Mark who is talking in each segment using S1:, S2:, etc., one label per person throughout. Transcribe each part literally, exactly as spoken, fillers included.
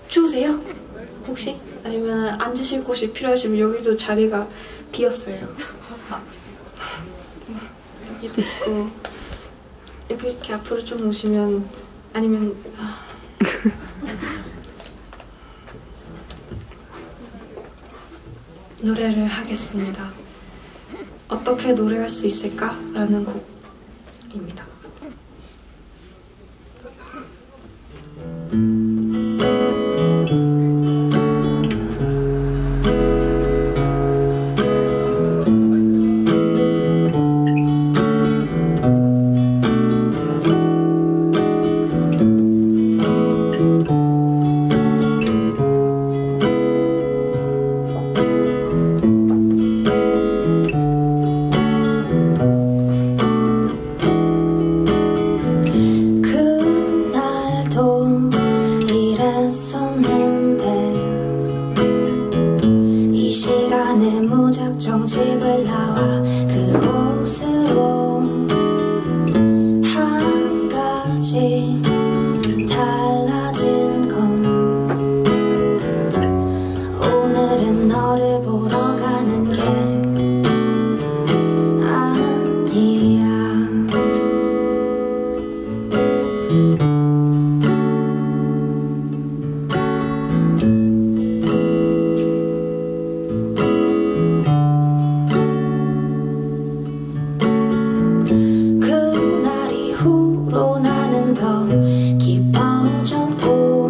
S1: 추우세요? 혹시? 아니면 앉으실 곳이 필요하시면 여기도 자리가 비었어요. 여기도 있고 여기 이렇게 앞으로 좀 오시면 아니면 아. 노래를 하겠습니다. 어떻게 노래할 수 있을까? 라는 곡입니다. 이 시간에 무작정 집을 나와 그곳으로 한 가지 달라진 건 오늘은 너를 보러 가는 게 아니야. 후로 나는 더 깊어졌고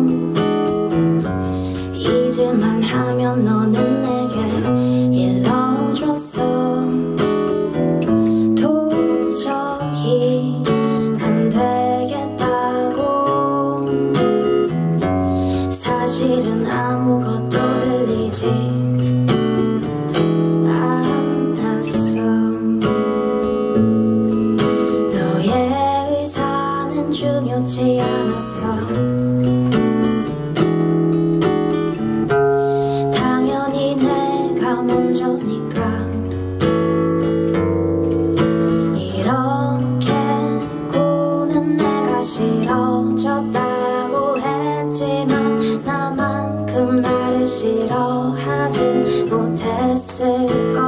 S1: 잊을만 하면 너는 내게 일러줬어. 도저히 안 되겠다고 사실은 아무것도 들리지 중요치 않았어. 당연히 내가 먼저니까. 이렇게 꾸는 내가 싫어졌다고 했지만 나만큼 나를 싫어하진 못했을 걸.